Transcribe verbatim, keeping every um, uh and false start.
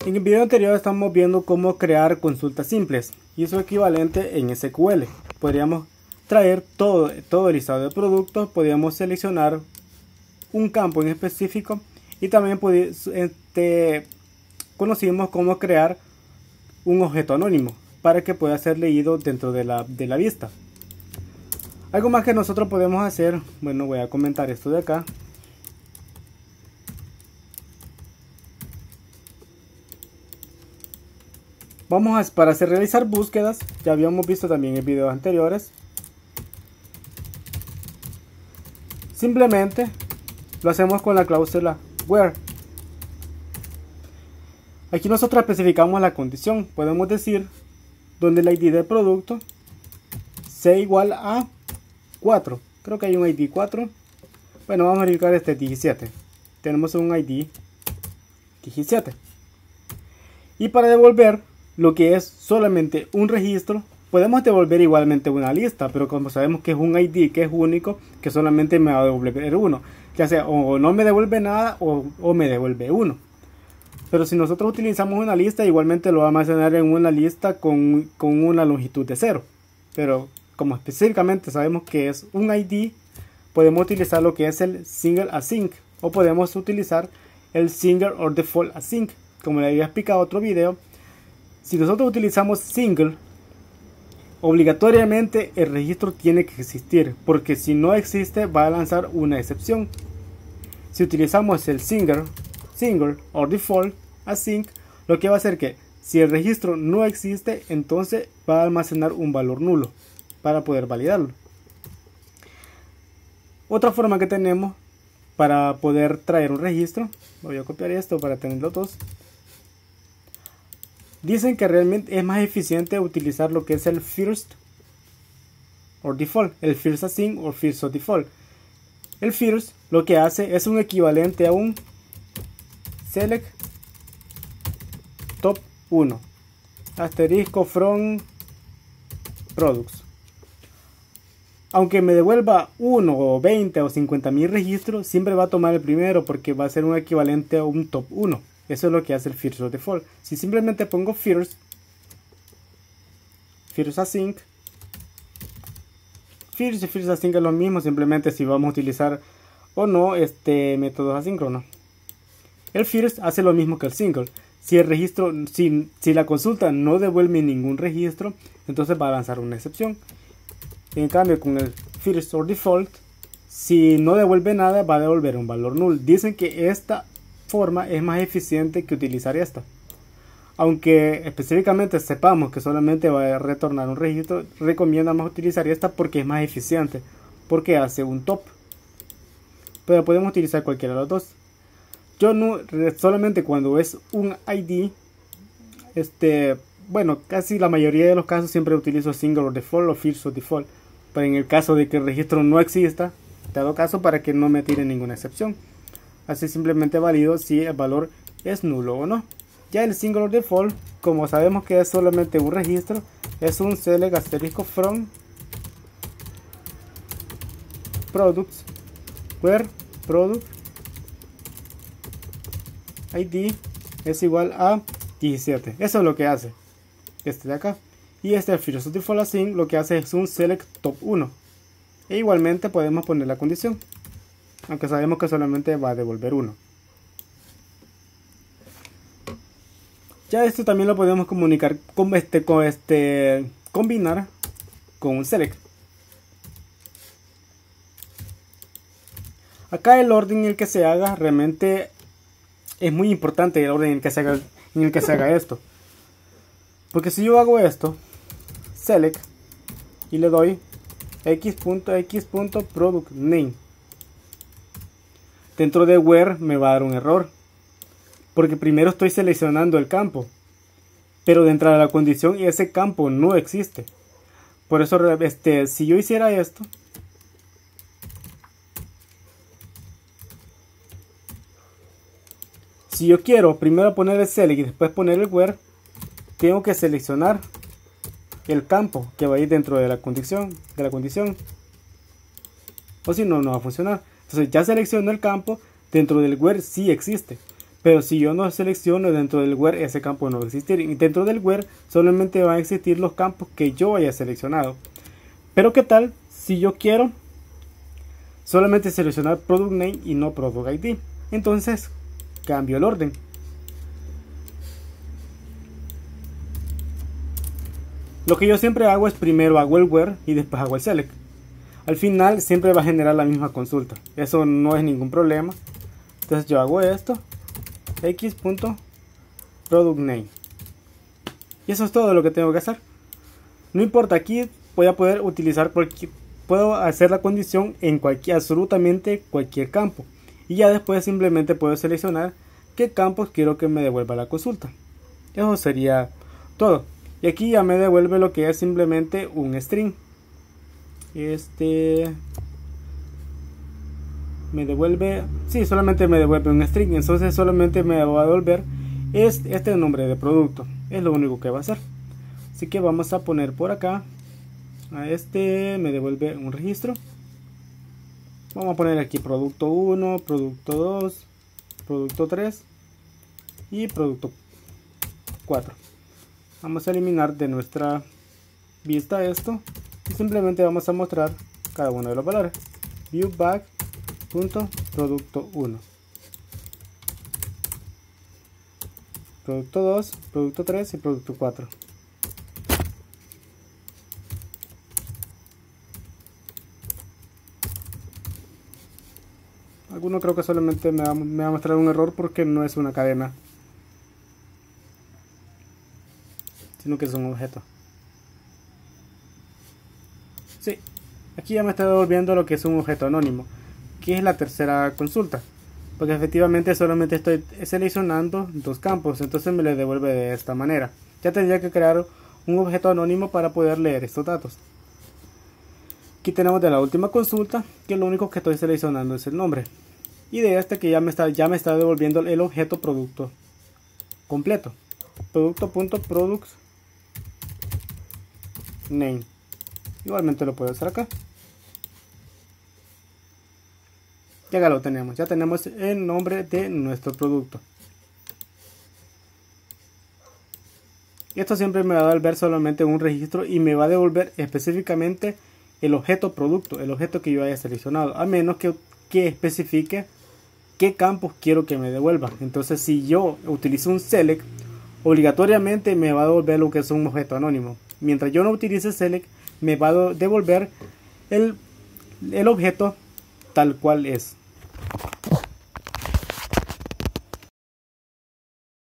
En el video anterior estamos viendo cómo crear consultas simples y su equivalente en S Q L. Podríamos traer todo, todo el listado de productos, podríamos seleccionar un campo en específico y también este, conocimos cómo crear un objeto anónimo para que pueda ser leído dentro de la, de la vista. Algo más que nosotros podemos hacer, bueno, voy a comentar esto de acá. Vamos a, para hacer realizar búsquedas, ya habíamos visto también en videos anteriores. Simplemente lo hacemos con la cláusula where. Aquí nosotros especificamos la condición. Podemos decir donde el I D del producto sea igual a cuatro. Creo que hay un I D cuatro. Bueno, vamos a verificar este diecisiete. Tenemos un I D diecisiete. Y para devolver lo que es solamente un registro, podemos devolver igualmente una lista, pero como sabemos que es un I D que es único, que solamente me va a devolver uno, ya sea o no me devuelve nada o, o me devuelve uno. Pero si nosotros utilizamos una lista, igualmente lo va a almacenar en una lista con, con una longitud de cero. Pero como específicamente sabemos que es un I D, podemos utilizar lo que es el single async, o podemos utilizar el single or default async. Como le había explicado en otro video, si nosotros utilizamos single, obligatoriamente el registro tiene que existir, porque si no existe va a lanzar una excepción. Si utilizamos el single, single or default async, lo que va a hacer que si el registro no existe, entonces va a almacenar un valor nulo para poder validarlo. Otra forma que tenemos para poder traer un registro, voy a copiar esto para tenerlo todos. Dicen que realmente es más eficiente utilizar lo que es el first or default, el first async o first or default. El first lo que hace es un equivalente a un select top uno asterisco from products. Aunque me devuelva uno o veinte o cincuenta mil registros, siempre va a tomar el primero porque va a ser un equivalente a un top uno. Eso es lo que hace el first or default. Si simplemente pongo first, first async, first y first async es lo mismo, simplemente si vamos a utilizar o no este método asíncrono. El first hace lo mismo que el single. Si el registro, si, si la consulta no devuelve ningún registro, entonces va a lanzar una excepción. En cambio, con el first or default, si no devuelve nada, va a devolver un valor null. Dicen que esta forma es más eficiente que utilizar esta, aunque específicamente sepamos que solamente va a retornar un registro, recomendamos utilizar esta porque es más eficiente, porque hace un top, pero podemos utilizar cualquiera de los dos. Yo no, solamente cuando es un I D, este, bueno, casi la mayoría de los casos siempre utilizo single or default o first or default, pero en el caso de que el registro no exista, dado caso para que no me tire ninguna excepción. Así simplemente valido si el valor es nulo o no. Ya el single or default, como sabemos que es solamente un registro, es un select asterisco from products where product I D es igual a diecisiete. Eso es lo que hace este de acá. Y este first or default async lo que hace es un select top uno. E igualmente podemos poner la condición, aunque sabemos que solamente va a devolver uno. Ya esto también lo podemos comunicar con este, con este, combinar con un select. Acá el orden en el que se haga realmente es muy importante, el orden en el que se haga, en el que se haga esto. Porque si yo hago esto, select, y le doy x.x.productName, dentro de where me va a dar un error, porque primero estoy seleccionando el campo, pero dentro de la condición ese campo no existe. Por eso este, si yo hiciera esto, si yo quiero primero poner el select y después poner el where, tengo que seleccionar el campo que va a ir dentro de la condición, de la condición, o si no, no va a funcionar. Entonces ya selecciono el campo, dentro del where sí existe, Pero si yo no selecciono dentro del where, ese campo no va a existir. Y dentro del where solamente van a existir los campos que yo haya seleccionado. Pero ¿qué tal si yo quiero solamente seleccionar product name y no product I D? Entonces cambio el orden. Lo que yo siempre hago es primero hago el where y después hago el select. Al final siempre va a generar la misma consulta. Eso no es ningún problema. Entonces yo hago esto. X.productName. Y eso es todo lo que tengo que hacer. No importa, aquí voy a poder utilizar cualquier, puedo hacer la condición en cualquier, absolutamente cualquier campo. Y ya después simplemente puedo seleccionar qué campos quiero que me devuelva la consulta. Eso sería todo. Y aquí ya me devuelve lo que es simplemente un string. Este me devuelve, sí, solamente me devuelve un string. Entonces solamente me va a devolver es este nombre de producto. Es lo único que va a hacer. Así que vamos a poner por acá a este, me devuelve un registro. Vamos a poner aquí producto uno, producto dos, producto tres y producto cuatro. Vamos a eliminar de nuestra vista esto y simplemente vamos a mostrar cada uno de los valores. Viewback.producto uno, producto dos, producto tres y producto cuatro. Alguno creo que solamente me va, me va a mostrar un error porque no es una cadena, sino que es un objeto. Sí, aquí ya me está devolviendo lo que es un objeto anónimo, que es la tercera consulta, porque efectivamente solamente estoy seleccionando dos campos, entonces me le devuelve de esta manera. Ya tendría que crear un objeto anónimo para poder leer estos datos. Aquí tenemos de la última consulta que lo único que estoy seleccionando es el nombre, y de este que ya me está, ya me está devolviendo el objeto producto completo, producto.productName. Igualmente lo puedo hacer acá. Ya lo tenemos, ya tenemos el nombre de nuestro producto. Esto siempre me va a devolver solamente un registro y me va a devolver específicamente el objeto producto, el objeto que yo haya seleccionado, a menos que, que especifique qué campos quiero que me devuelvan. Entonces si yo utilizo un select, obligatoriamente me va a devolver lo que es un objeto anónimo. Mientras yo no utilice select, me va a devolver el, el objeto tal cual es.